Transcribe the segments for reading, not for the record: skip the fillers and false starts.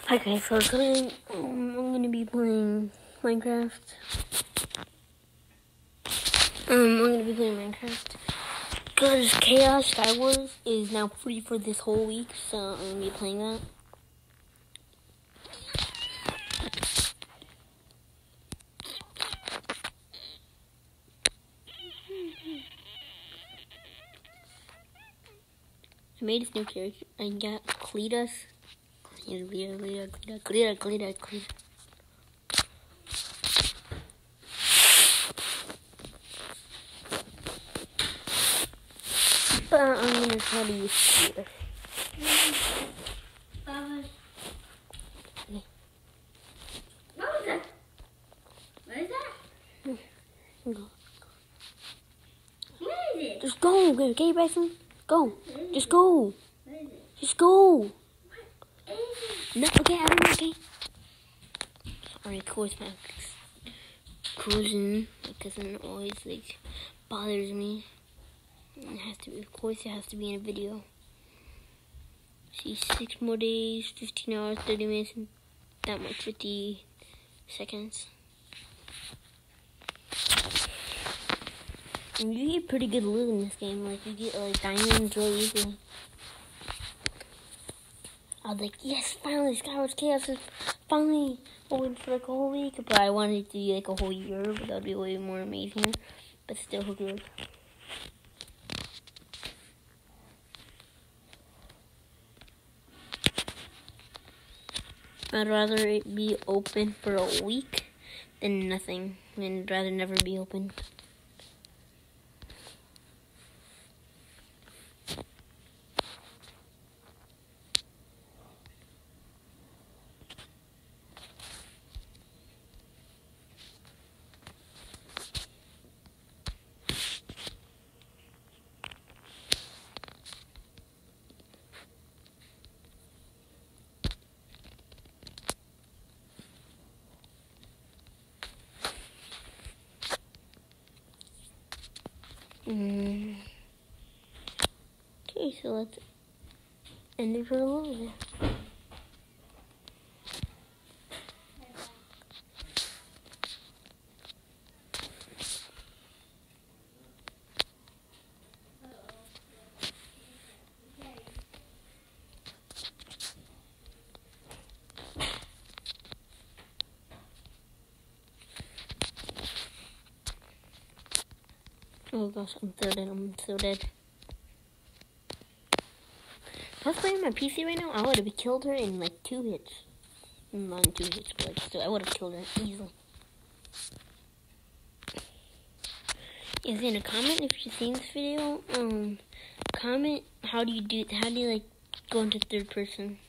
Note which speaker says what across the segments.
Speaker 1: Okay, so today I'm gonna be playing Minecraft. Because Chaos Skywars is now free for this whole week, so I'm gonna be playing that. I made this new character. I got Cletus. Cletus. But I'm gonna try to use Cletus.
Speaker 2: What is that?
Speaker 1: Go.
Speaker 2: What is it?
Speaker 1: Just go, okay, Bryson? Go. Just go.
Speaker 2: What is it?
Speaker 1: Just go.
Speaker 2: What is it?
Speaker 1: No, okay, I don't know, okay? Alright, course Max. Cruising, because it always, bothers me. It has to be, of course, it has to be in a video. See, 6 more days, 15 hours, 30 minutes, and that much, 50 seconds. And you get pretty good loot in this game. Like, you get, diamonds really easily. I was like, yes, finally, Skywars Chaos is finally open for, a whole week. But I wanted it to be, a whole year, but that would be way more amazing. But still good. I'd rather it be open for a week than nothing. I'd rather never be open. Okay, so let's end it for a little bit. Oh gosh, I'm so dead. If I was playing my PC right now, I would have killed her in 2 hits. Not in 2 hits, but still, I would have killed her easily. Is in a comment if you've seen this video. Comment how do you go into 3rd person?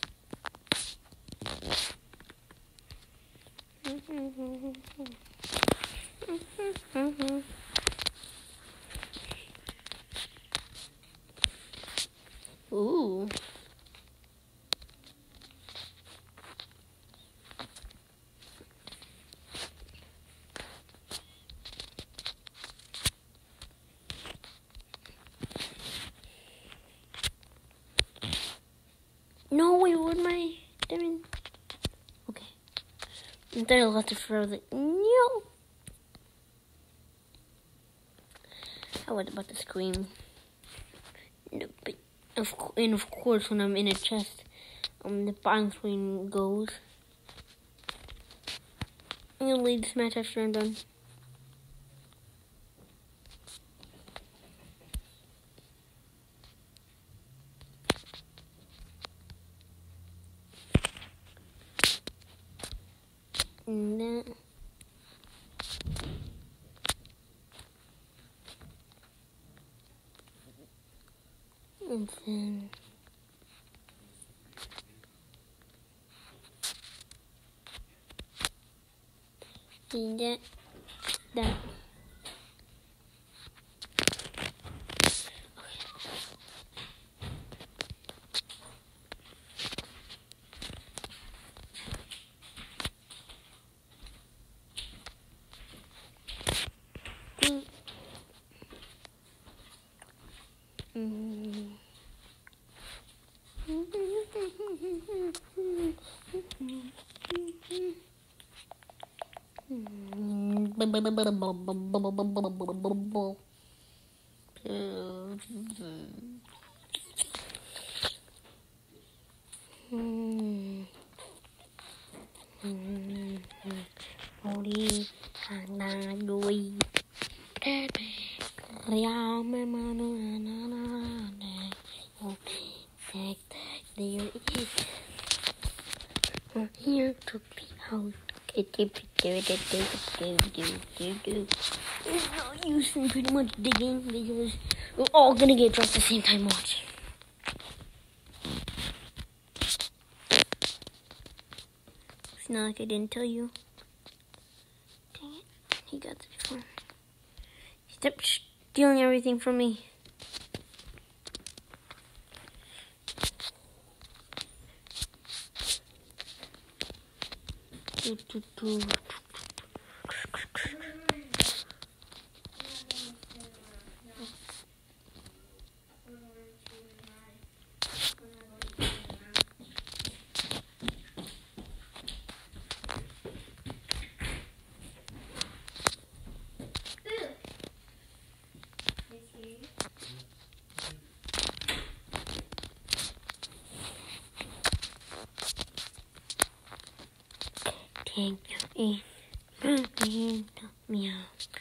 Speaker 1: Ooh. No, wait, what am I doing? Okay. And then I left it for no. I was about to scream. No, but of course, when I'm in a chest, the bottom screen goes. I'm gonna leave this match after I'm done. And that. And then. And that. There is here to the house. There's no use in pretty much digging because we're all gonna get dropped at the same time. Watch. It's not like I didn't tell you. Dang it. He got this before. Stop stealing everything from me. Meow.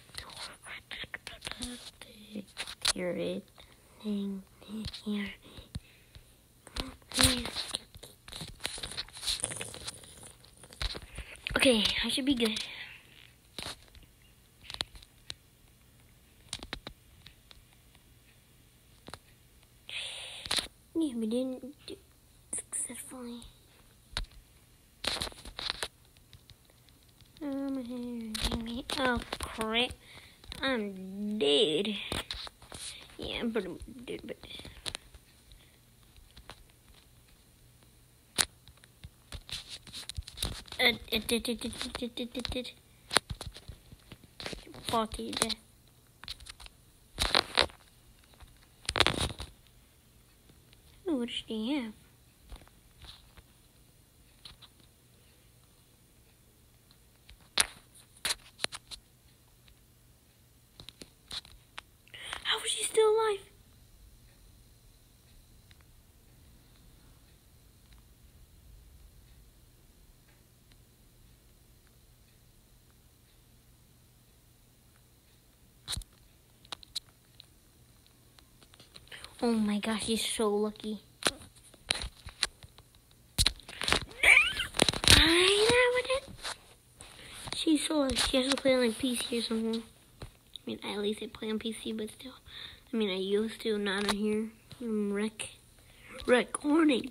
Speaker 1: Hear it. Here. Okay, I should be good. Yeah, we didn't do it successfully. Oh crap, I'm dead. Yeah, I'm pretty much dead, but party there. Ooh, what does she have? How is she still alive? Oh my gosh, she's so lucky. She's so lucky. She has to play on like PC or something. I mean, at least I play on PC, but still. I mean, I used to, not on here. Recording.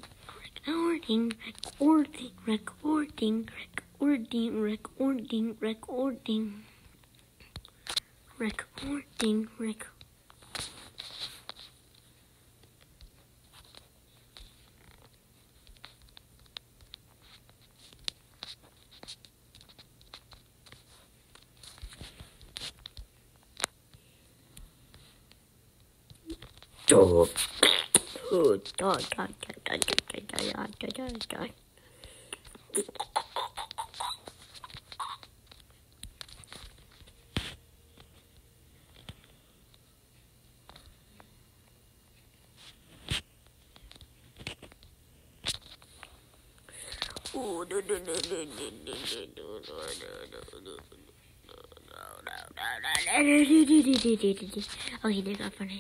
Speaker 1: Okay, they got funny.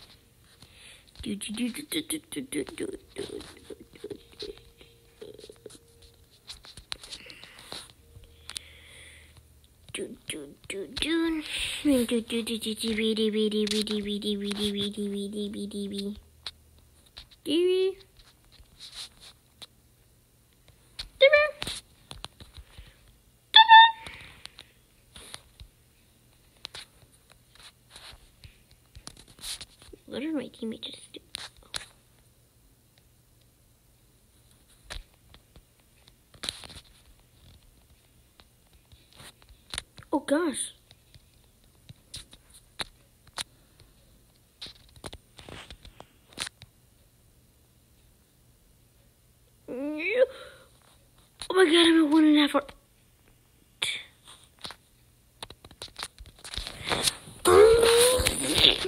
Speaker 1: What did my teammate just do? Oh gosh. Oh my god, I'm at 1.5 hours.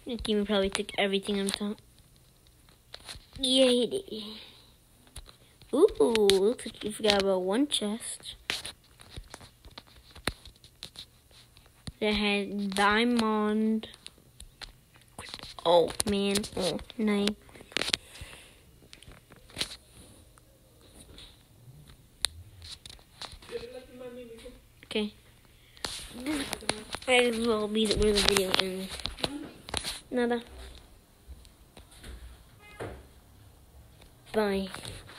Speaker 1: The demon probably took everything on top. Yeah, he did. Ooh, looks like you forgot about one chest. That had diamond. Oh, man. Oh, nice. Okay. Might as well be where the video ends. Nada. Bye.